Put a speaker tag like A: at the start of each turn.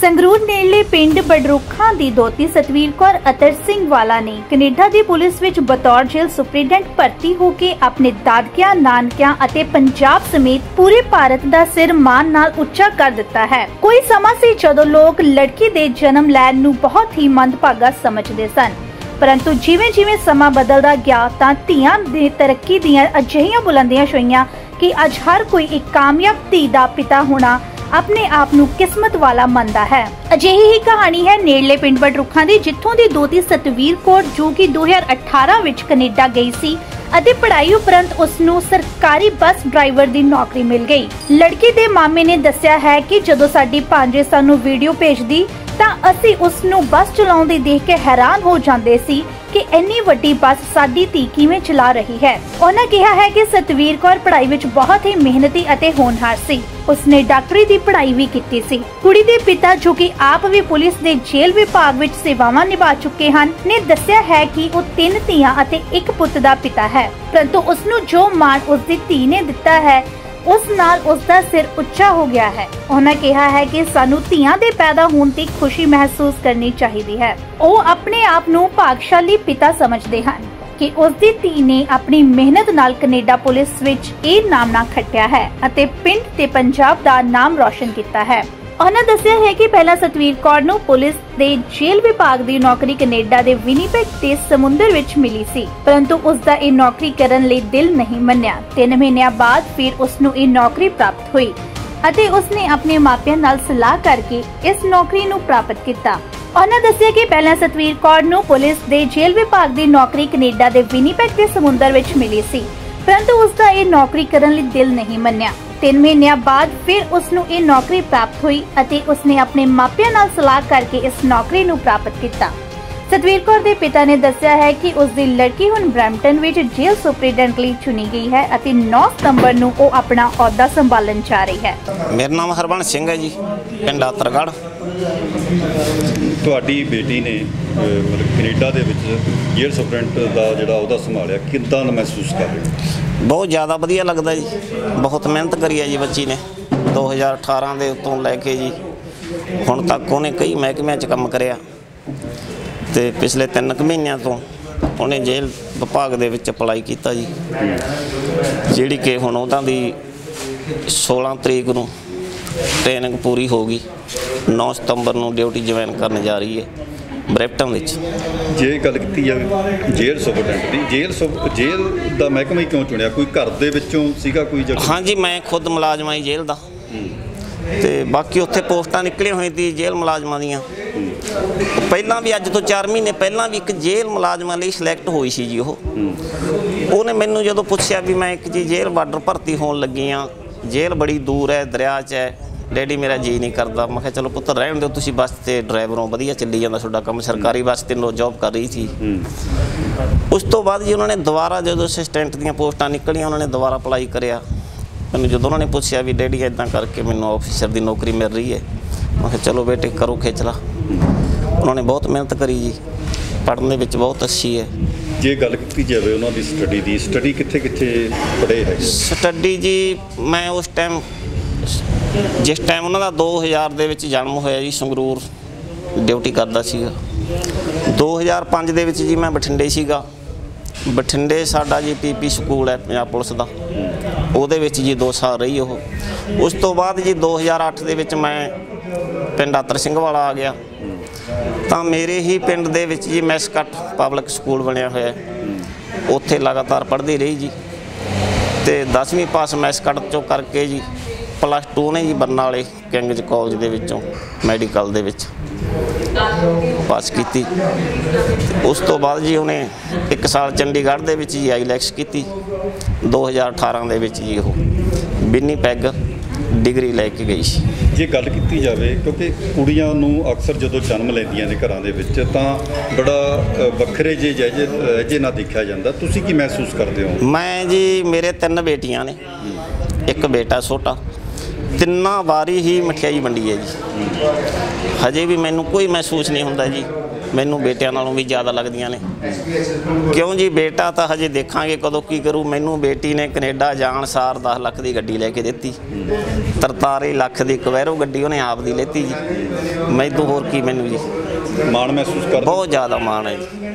A: ਸੰਗਰੂਰ ਨੇੜਲੇ ਪਿੰਡ ਬਡਰੁੱਖਾਂ ਦੀ ਦੋਤੀ ਸਤਵੀਰ ਕੌਰ ਅਤਰ ਸਿੰਘ ਵਾਲਾ ਨੇ ਕੈਨੇਡਾ ਦੀ ਪੁਲਿਸ ਵਿੱਚ ਬਤੌਰ ਜੇਲ੍ਹ ਸੁਪਰਡੈਂਟ ਭਰਤੀ ਹੋ ਕੇ ਆਪਣੇ ਦਾਦਕਿਆਂ, ਨਾਨਕਿਆਂ ਅਤੇ ਪੰਜਾਬ ਸਮੇਤ ਪੂਰੇ ਭਾਰਤ ਦਾ ਸਿਰ ਮਾਣ ਨਾਲ ਉੱਚਾ ਕਰ ਦਿੱਤਾ ਹੈ। ਕੋਈ ਸਮਾਂ ਸੀ ਜਦੋਂ ਲੋਕ ਲੜਕੀ ਦੇ ਜਨਮ ਲੈਣ ਨੂੰ ਬਹੁਤ ਹੀ ਮੰਦਭਾਗਾ ਸਮਝਦੇ ਸਨ, परंतु जिवें-जिवें समा बदलदा गया तां धीआं दी तरक्की दीआं अजिहियां बुलंदियां छुईयां कि अज हर कोई एक कामयाब धी दा पिता होना अपने आप नूं किस्मत वाला मनदा है। अजिही ही कहानी है नेड़ले पिंड बडरुੱਖਾਂ ਦੀ, जिथों दी दोती सतवीर कौर जो कि 2018 विच कनेडा गई सी ਅਤੇ पढ़ाई उपरंत उसनूं सरकारी बस ड्राइवर दी नौकरी मिल गई। लड़की दे मामे ने दस्सिया है कि जदों साडी भांजे सानूं वीडियो भेजदी ਤਾਂ ਅਸੀਂ ਉਸ ਨੂੰ ਬੱਸ ਚਲਾਉਂਦੀ ਦੇਖ ਕੇ ਹੈਰਾਨ ਹੋ ਜਾਂਦੇ ਸੀ ਕਿ ਇੰਨੀ ਵੱਡੀ ਬੱਸ ਸਾਡੀ ਧੀ ਕਿਵੇਂ ਚਲਾ ਰਹੀ ਹੈ। ਉਹਨਾਂ ਕਿਹਾ ਹੈ ਕਿ ਸਤਵੀਰ ਕੌਰ ਪੜ੍ਹਾਈ ਵਿੱਚ ਬਹੁਤ ਹੀ ਮਿਹਨਤੀ ਅਤੇ ਹੋਣਹਾਰ ਸੀ। ਉਸਨੇ ਡਾਕਟਰੀ ਦੀ ਪੜ੍ਹਾਈ ਵੀ ਕੀਤੀ ਸੀ। ਕੁੜੀ ਦੇ ਪਿਤਾ ਜੋ ਕਿ ਆਪ ਵੀ ਪੁਲਿਸ ਦੇ ਜੇਲ੍ਹ ਵਿਭਾਗ ਵਿੱਚ ਸੇਵਾਵਾਂ ਨਿਭਾ ਚੁੱਕੇ ਹਨ ਨੇ ਦੱਸਿਆ ਹੈ ਕਿ ਉਹ 3 ਧੀਆਂ ਅਤੇ 1 ਪੁੱਤ ਦਾ ਪਿਤਾ ਹੈ, ਪਰੰਤੂ ਉਸ ਨੂੰ ਜੋ ਮਾਣ ਉਸ ਦੀ ਧੀ ਨੇ ਦਿੱਤਾ ਹੈ उस नाल उसका सिर उच्चा हो गया है। उन्होंने कहा है कि सानू धीआं दे पैदा होण दी खुशी महसूस करनी चाहिए है। वो अपने आप नू भागशाली पिता समझते हैं कि उसकी धी ने अपनी मेहनत नाल कनेडा पुलिस विच इह नामना खट्टिया है अते पिंड ते पंजाब दा नाम रोशन किया है। उन्होंने दस्सिया है कि पहला सतवीर कौर नूं पुलिस दे जेल੍ਹ विभाग दी नौकरी कनेडा दे विनीपेग ते समुंदर विच मिली सी, परंतु उसदा इह नौकरी करन लई दिल नहीं मन्निया। 3 महीनਿਆਂ बाद फिर उसनूं इह नौकरी प्राप्त हुई ਅਤੇ ਉਸਨੇ ਆਪਣੇ ਮਾਪਿਆਂ ਨਾਲ ਸਲਾਹ ਕਰਕੇ ਇਸ ਨੌਕਰੀ ਨੂੰ ਪ੍ਰਾਪਤ ਕੀਤਾ। ਉਹਨਾਂ ਦੱਸਿਆ ਕਿ ਪਹਿਲਾਂ ਸਤਵੀਰ ਕੌਰ ਨੂੰ ਪੁਲਿਸ ਦੇ ਜੇਲ੍ਹ ਵਿਭਾਗ ਦੀ ਨੌਕਰੀ ਕੈਨੇਡਾ ਦੇ ਵਿਨੀਪੈਗ ਦੇ ਸਮੁੰਦਰ ਵਿੱਚ ਮਿਲੀ ਸੀ, परंतु उसका ये नौकरी करने लिए दिल नहीं मन्निया। 3 महीनਿਆਂ बाद फिर उसनूं ये नौकरी प्राप्त हुई ਅਤੇ उसने अपने मापिਆਂ ਨਾਲ सलाह करके इस नौकरी ਨੂੰ प्राप्त किया। सतवीर कौर ਦੇ पिता ने दस्सिया है कि उसकी लड़की हुण ब्रैम्पटन ਵਿੱਚ जेल सुपरिटेंडेंट ਲਈ चुनी गई है ਅਤੇ 9 ਸਤੰਬਰ ਨੂੰ ਉਹ ਆਪਣਾ ਅਹੁਦਾ ਸੰਭਾਲਣ ਜਾ ਰਹੀ है।
B: मेरा नाम हरबंस सिंह है जी, पिंड आतरगढ़।
C: ਤੁਹਾਡੀ ਬੇਟੀ ਨੇ ਮਤਲਬ ਕੈਨੇਡਾ ਦੇ ਵਿੱਚ ਜੇਲ੍ਹ ਸੁਪਰਡੈਂਟ ਦਾ ਜਿਹੜਾ ਉਹਦਾ ਸੰਭਾਲਿਆ, ਕਿੱਦਾਂ ਦਾ ਮਹਿਸੂਸ ਕਰ ਰਹੇ ਹੋ?
B: ਬਹੁਤ ਜ਼ਿਆਦਾ ਵਧੀਆ ਲੱਗਦਾ ਜੀ। ਬਹੁਤ ਮਿਹਨਤ ਕਰੀ ਹੈ ਜੀ ਬੱਚੀ ਨੇ। 2018 ਦੇ ਉੱਤੋਂ ਲੈ ਕੇ ਜੀ ਹੁਣ ਤੱਕ ਉਹਨੇ ਕਈ ਮਹਿਕਮਿਆਂ 'ਚ ਕੰਮ ਕਰਿਆ ਤੇ ਪਿਛਲੇ 3 ਮਹੀਨਿਆਂ ਤੋਂ ਉਹਨੇ ਜੇਲ੍ਹ ਵਿਭਾਗ ਦੇ ਵਿੱਚ ਅਪਲਾਈ ਕੀਤਾ ਜੀ, ਜਿਹੜੀ ਕਿ ਹੁਣ ਉਹਨਾਂ ਦੀ 16 ਤਰੀਕ ਨੂੰ ट्रेनिंग पूरी होगी। 9 सितंबर ਨੂੰ ਡਿਊਟੀ ਜੁਆਇਨ ਕਰਨ ਜਾ ਰਹੀ ਹੈ ਬਰੈਂਪਟਨ ਵਿੱਚ।
C: ਜੇ ਗੱਲ ਕੀਤੀ ਜਾਵੇ ਜੇਲ੍ਹ ਸੁਪਰਡੈਂਟ ਦੀ, ਜੇਲ੍ਹ ਦਾ ਮਹਿਕਮਾ ਹੀ ਕਿਉਂ ਚੁਣਿਆ? ਕੋਈ ਘਰ ਦੇ ਵਿੱਚੋਂ ਸੀਗਾ ਕੋਈ ਜਗ੍ਹਾ?
B: ਹਾਂਜੀ, ਮੈਂ ਖੁਦ ਮੁਲਾਜ਼ਮ ਹਾਂ ਜੇਲ੍ਹ ਦਾ ਤੇ ਬਾਕੀ ਉੱਥੇ ਪੋਸਟਾਂ ਨਿਕਲੀਆਂ ਹੋਈਆਂ ਸੀ ਜੇਲ੍ਹ ਮੁਲਾਜ਼ਮਾਂ ਦੀਆਂ। ਪਹਿਲਾਂ ਵੀ ਅੱਜ ਤੋਂ 4 ਮਹੀਨੇ ਪਹਿਲਾਂ ਵੀ ਇੱਕ ਜੇਲ੍ਹ ਮੁਲਾਜ਼ਮਾਂ ਲਈ ਸਿਲੈਕਟ ਹੋਈ ਸੀ ਜੀ। ਉਹਨੇ ਮੈਨੂੰ ਜਦੋਂ ਪੁੱਛਿਆ ਵੀ ਮੈਂ ਇੱਕ ਜੀ ਜੇਲ੍ਹ ਬਾਰਡਰ ਭਰਤੀ ਹੋਣ ਲੱਗੀ ਹਾਂ, जेल बड़ी दूर है, दरिया च है, डैडी मेरा जी नहीं करता। मैं कहा चलो पुत्र रहन दो, तुसीं बस ते ड्राइवरों वधिया चली जांदा तुहाडा काम, सरकारी बस ते जॉब कर रही थी। उस तो बाद जी उन्होंने दोबारा जो असिस्टेंट दीयां पोस्टां निकलियां उन्होंने दोबारा अप्लाई करिया। मैनूं जदों उन्होंने पूछा भी डैडी इदां करके मैनूं ऑफिसर की नौकरी मिल रही है, मैं कहा चलो बेटे करो खिचला। उन्होंने बहुत मेहनत करी जी, पढ़ने विच बहुत अच्छी है।
C: ਜੇ ਗੱਲ ਕੀਤੀ ਜਾਵੇ ਉਹਨਾਂ ਦੀ ਸਟੱਡੀ ਕਿੱਥੇ ਪੜ੍ਹੇ ਹੈ?
B: ਸਟੱਡੀ ਜੀ ਮੈਂ ਉਸ ਟਾਈਮ ਜਿਸ ਟਾਈਮ ਉਹਨਾਂ ਦਾ 2000 ਦੇ ਵਿੱਚ ਜਨਮ ਹੋਇਆ ਜੀ, ਸੰਗਰੂਰ ਡਿਊਟੀ ਕਰਦਾ ਸੀਗਾ। 2005 ਦੇ ਵਿੱਚ ਜੀ ਮੈਂ ਬਠਿੰਡੇ ਸੀਗਾ। ਬਠਿੰਡੇ ਸਾਡਾ ਜੀ ਪੀਪੀ ਸਕੂਲ ਹੈ ਪੰਜਾਬ ਪੁਲਿਸ ਦਾ, ਉਹਦੇ ਵਿੱਚ ਜੀ 2 ਸਾਲ ਰਹੀ ਉਹ। ਉਸ ਤੋਂ ਬਾਅਦ ਜੀ 2008 ਦੇ ਵਿੱਚ ਮੈਂ ਪਿੰਡ ਆਤਰ ਸਿੰਘ ਵਾਲਾ ਆ ਗਿਆ ਤਾਂ ਮੇਰੇ ਹੀ ਪਿੰਡ ਦੇ ਵਿੱਚ ਜੀ ਮੈਸਕਟ ਪਬਲਿਕ ਸਕੂਲ ਬਣਿਆ ਹੋਇਆ, ਉੱਥੇ ਲਗਾਤਾਰ ਪੜ੍ਹਦੀ ਰਹੀ ਜੀ ਤੇ 10ਵੀਂ ਪਾਸ ਮੈਸਕਟ ਚੋਂ ਕਰਕੇ ਜੀ +2 ਨੇ ਜੀ ਬਰਨਾਲੇ ਕਿੰਗਜ਼ ਕਾਲਜ ਦੇ ਵਿੱਚੋਂ ਮੈਡੀਕਲ ਦੇ ਵਿੱਚ ਪਾਸ ਕੀਤੀ। ਉਸ ਤੋਂ ਬਾਅਦ ਜੀ ਉਹਨੇ 1 ਸਾਲ ਚੰਡੀਗੜ੍ਹ ਦੇ ਵਿੱਚ ਜੀ ਆਈਲੈਕਸ ਕੀਤੀ। 2018 ਦੇ ਵਿੱਚ ਜੀ ਉਹ ਵਿਨੀਪੈਗ ਡਿਗਰੀ ਲੈ ਕੇ ਗਈ ਸੀ।
C: ਜੇ ਗੱਲ ਕੀਤੀ ਜਾਵੇ ਕਿਉਂਕਿ ਕੁੜੀਆਂ ਨੂੰ ਅਕਸਰ ਜਦੋਂ ਜਨਮ ਲੈਂਦੀਆਂ ਨੇ ਘਰਾਂ ਦੇ ਵਿੱਚ ਤਾਂ ਬੜਾ ਵੱਖਰੇ ਜਿਹੇ ਨਾਲ ਦੇਖਿਆ ਜਾਂਦਾ, ਤੁਸੀਂ ਕੀ ਮਹਿਸੂਸ ਕਰਦੇ ਹੋ?
B: ਮੈਂ ਜੀ ਮੇਰੇ 3 ਬੇਟੀਆਂ ਨੇ, 1 ਬੇਟਾ ਛੋਟਾ ਤਿੰਨਾਂ ਵਾਰੀ ਹੀ ਮਠਿਆਈ ਵੰਡੀ ਹੈ ਜੀ। ਹਜੇ ਵੀ ਮੈਨੂੰ ਕੋਈ ਮਹਿਸੂਸ ਨਹੀਂ ਹੁੰਦਾ ਜੀ, ਮੈਨੂੰ ਬੇਟਿਆਂ ਨਾਲੋਂ ਵੀ ਜ਼ਿਆਦਾ ਲੱਗਦੀਆਂ ਨੇ। ਕਿਉਂ ਜੀ, ਬੇਟਾ ਤਾਂ ਹਜੇ ਦੇਖਾਂਗੇ ਕਦੋਂ ਕੀ ਕਰੂ। ਮੈਨੂੰ ਬੇਟੀ ਨੇ ਕੈਨੇਡਾ ਜਾਣ ਸਾਰ 10 ਲੱਖ ਦੀ ਗੱਡੀ ਲੈ ਕੇ ਦਿੱਤੀ, 43 ਲੱਖ ਦੀ ਕਵੈਰੋ ਗੱਡੀ ਉਹਨੇ ਆਪ ਦੀ ਲੈਤੀ ਜੀ। ਮੈਨੂੰ ਹੋਰ ਕੀ, ਮੈਨੂੰ ਜੀ
C: ਮਾਣ ਮਹਿਸੂਸ ਕਰ
B: ਬਹੁਤ ਜ਼ਿਆਦਾ ਮਾਣ ਹੈ ਜੀ।